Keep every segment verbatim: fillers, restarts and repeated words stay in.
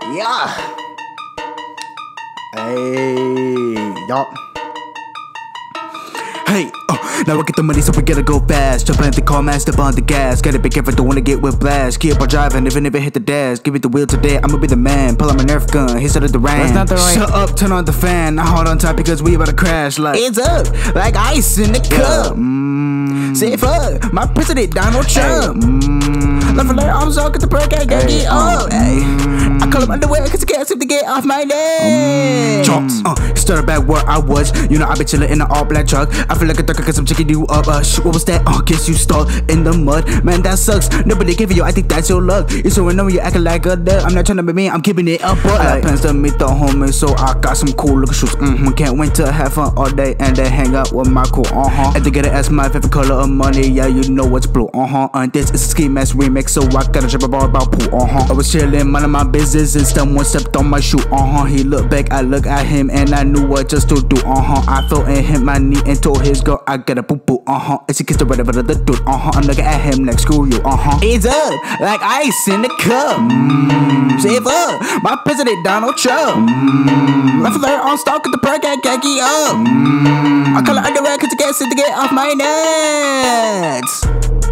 Yeah. Hey, y'all. Hey, oh, now I get the money, so we gotta go fast. Jump in the car, man, step on the gas. Gotta be careful, don't wanna get whiplash. Keep on driving, even if it hit the dash. Give it the wheel today, I'ma be the man. Pull out my nerf gun, he started the ram. That's not the right. Shut up, turn on the fan. I hold on tight because we about to crash. Like, It's up, like ice in the cup. mm, Say fuck, my president Donald Trump. mm, Love for later, I'm so get the perk, I gotta get up. Ay. I call him underwear cause I can't seem to get off my neck. Jumps, uh, started back where I was. You know I been chillin' in an all black truck. I feel like a ducker cause I'm checking you up. Uh, shit, what was that? Uh, guess you stuck in the mud. Man, that sucks. Nobody gave you, I think that's your luck. You're so annoying, you acting like a duck. I'm not trying to be mean, I'm keeping it up. But I got plans to meet the homies, so I got some cool looking shoes. Mm-hmm, can't wait to have fun all day and then hang out with my crew. Uh-huh. And they gotta ask my favorite color of money. Yeah, you know what's blue. Uh-huh. And this is a ski mask remix, so I gotta drop a ball about poo. Uh-huh. I was chillin', minding my business, and someone stepped on my shoe. Uh-huh. He looked back, I looked at him, and I knew what just to do. Uh-huh. I felt and hit my knee and told his girl I got a boo boo. Uh-huh. As he kissed the whatever the dude. Uh-huh. I'm looking at him like screw you. Uh-huh. It's up, like ice in the cup. Mm. Say fuck, my president Donald Trump. Mm. Love for later, I'm stalking the perk, I gotta get up. Mm. I call it underwear cause I can't seem to get off my nuts.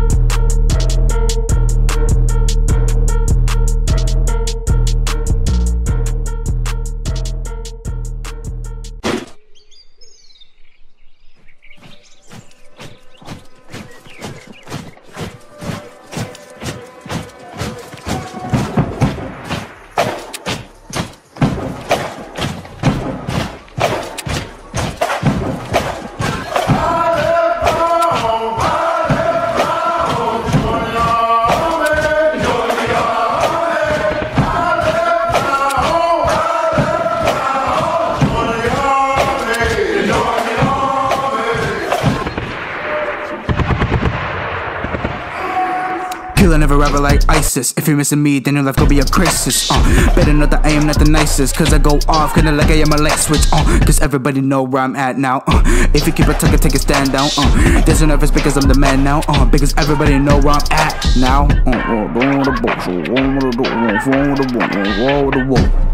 Killer never rapper like ISIS. If you're missing me, then your life gon' be a crisis. Uh, better know that I am not the nicest, cause I go off kinda like I am a light switch. Uh, cause everybody know where I'm at now. Uh, if you keep a talking, take a stand down. Uh, there's no nervous because I'm the man now. Uh, because everybody know where I'm at now. Uh, uh,